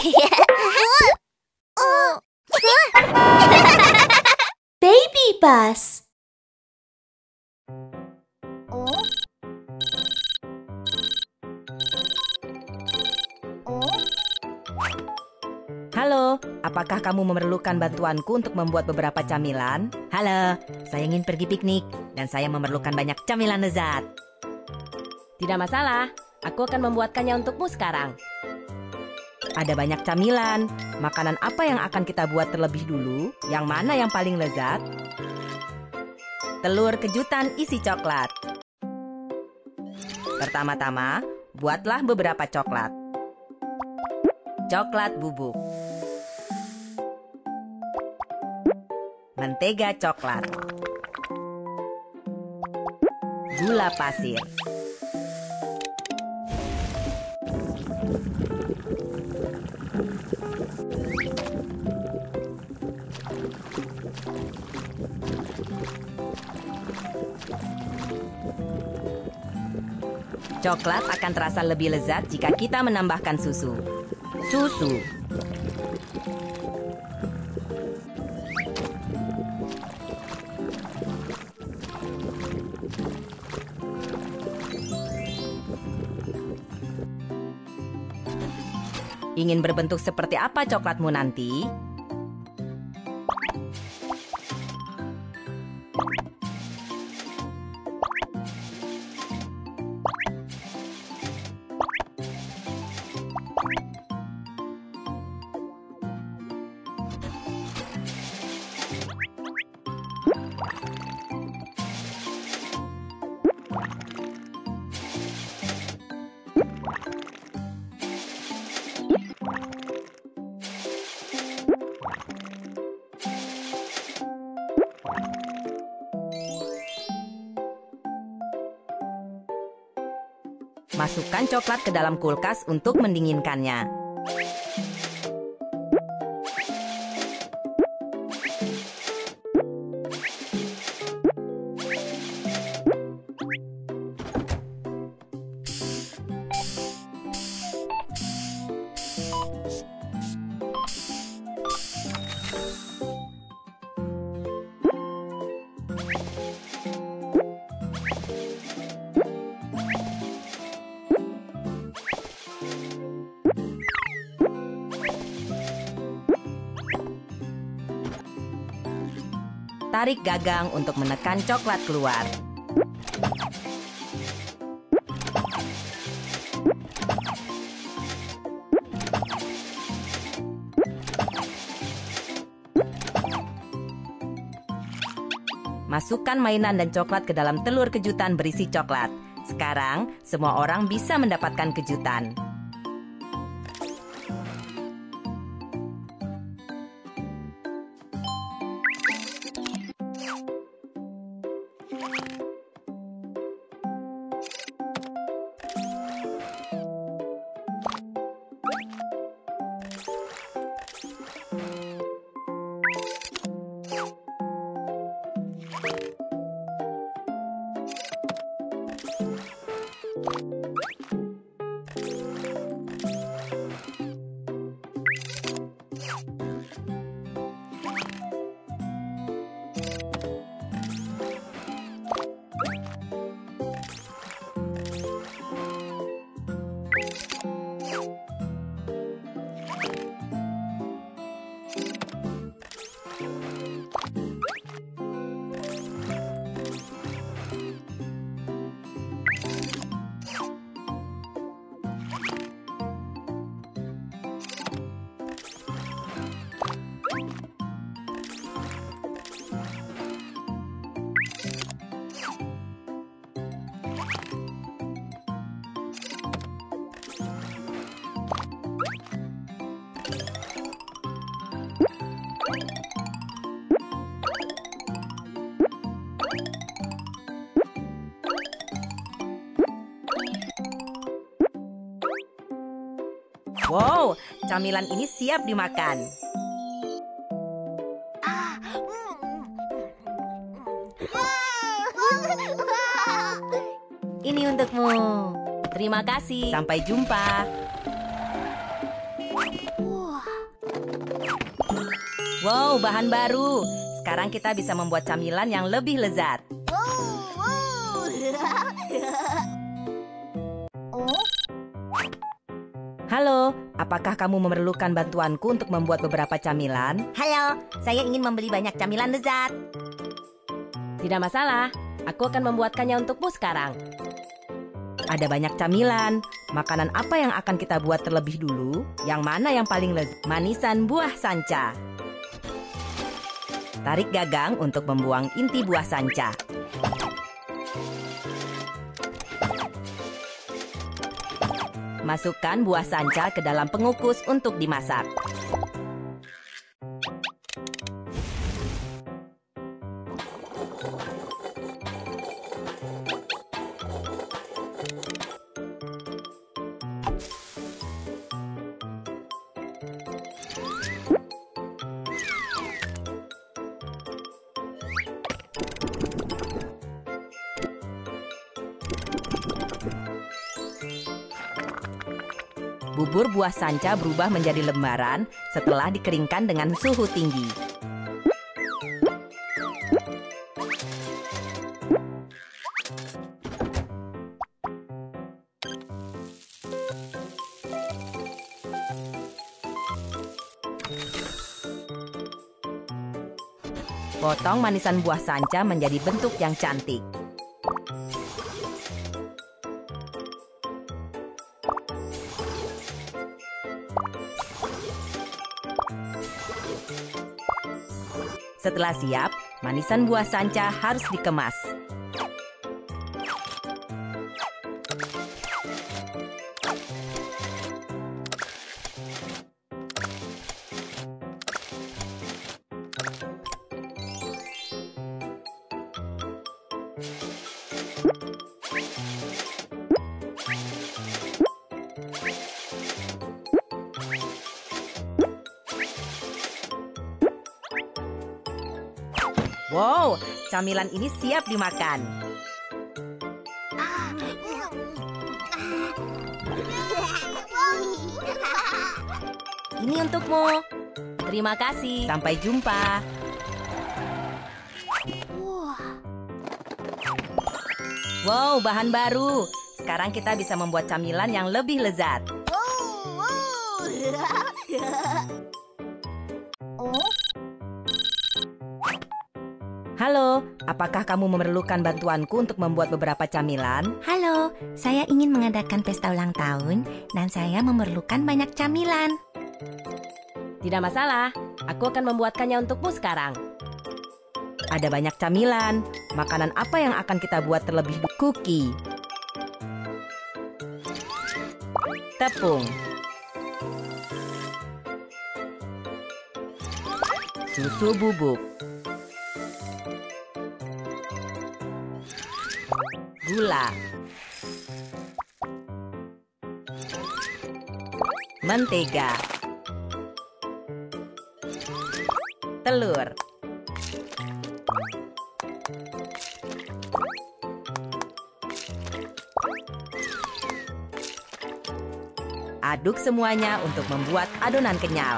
Baby bus. Halo, apakah kamu memerlukan bantuanku untuk membuat beberapa camilan? Halo, saya ingin pergi piknik dan saya memerlukan banyak camilan lezat. Tidak masalah, aku akan membuatkannya untukmu sekarang. Ada banyak camilan. Makanan apa yang akan kita buat terlebih dulu? Yang mana yang paling lezat? Telur kejutan isi coklat. Pertama-tama, buatlah beberapa coklat. Coklat bubuk. Mentega coklat. Gula pasir. Coklat akan terasa lebih lezat jika kita menambahkan susu. Susu. Ingin berbentuk seperti apa coklatmu nanti? Masukkan coklat ke dalam kulkas untuk mendinginkannya. Tarik gagang untuk menekan coklat keluar. Masukkan mainan dan coklat ke dalam telur kejutan berisi coklat. Sekarang, semua orang bisa mendapatkan kejutan. Wow, camilan ini siap dimakan. Ini untukmu. Terima kasih. Sampai jumpa. Wow, bahan baru. Sekarang kita bisa membuat camilan yang lebih lezat. Halo, apakah kamu memerlukan bantuanku untuk membuat beberapa camilan? Halo, saya ingin membeli banyak camilan lezat. Tidak masalah, aku akan membuatkannya untukmu sekarang. Ada banyak camilan. Makanan apa yang akan kita buat terlebih dulu? Yang mana yang paling lezat? Manisan buah sanca. Tarik gagang untuk membuang inti buah sanca. Masukkan buah sanca ke dalam pengukus untuk dimasak. Bubur buah sanca berubah menjadi lembaran setelah dikeringkan dengan suhu tinggi. Potong manisan buah sanca menjadi bentuk yang cantik. Setelah siap, manisan buah sanca harus dikemas. Wow, camilan ini siap dimakan. Ini untukmu. Terima kasih. Sampai jumpa. Wow, bahan baru. Sekarang kita bisa membuat camilan yang lebih lezat. Halo, apakah kamu memerlukan bantuanku untuk membuat beberapa camilan? Halo, saya ingin mengadakan pesta ulang tahun dan saya memerlukan banyak camilan. Tidak masalah, aku akan membuatkannya untukmu sekarang. Ada banyak camilan. Makanan apa yang akan kita buat terlebih dulu? Kuki, tepung, susu bubuk, gula, mentega, telur, aduk semuanya untuk membuat adonan kenyal.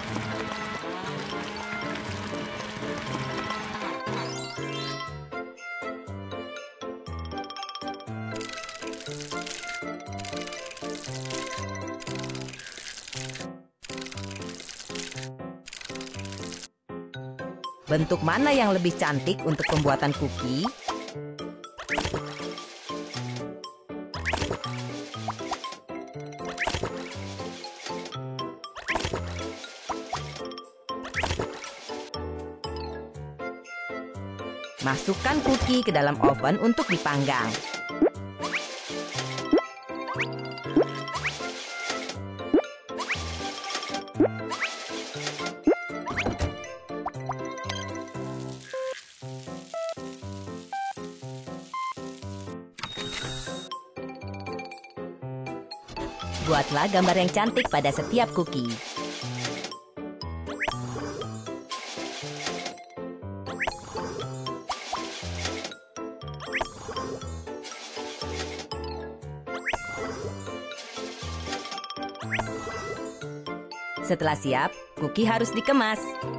Bentuk mana yang lebih cantik untuk pembuatan kuki? Masukkan kuki ke dalam oven untuk dipanggang. Buatlah gambar yang cantik pada setiap kuki. Setelah siap, kuki harus dikemas.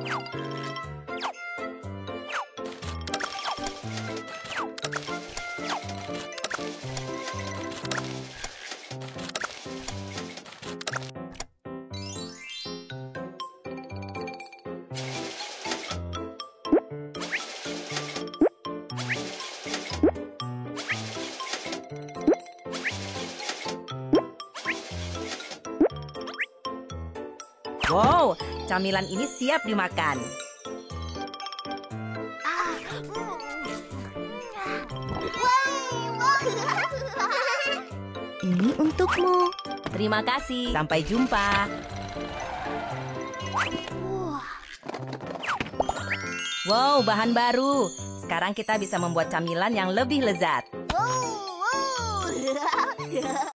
Wow, camilan ini siap dimakan. Ini untukmu. Terima kasih. Sampai jumpa. Wow, bahan baru. Sekarang kita bisa membuat camilan yang lebih lezat.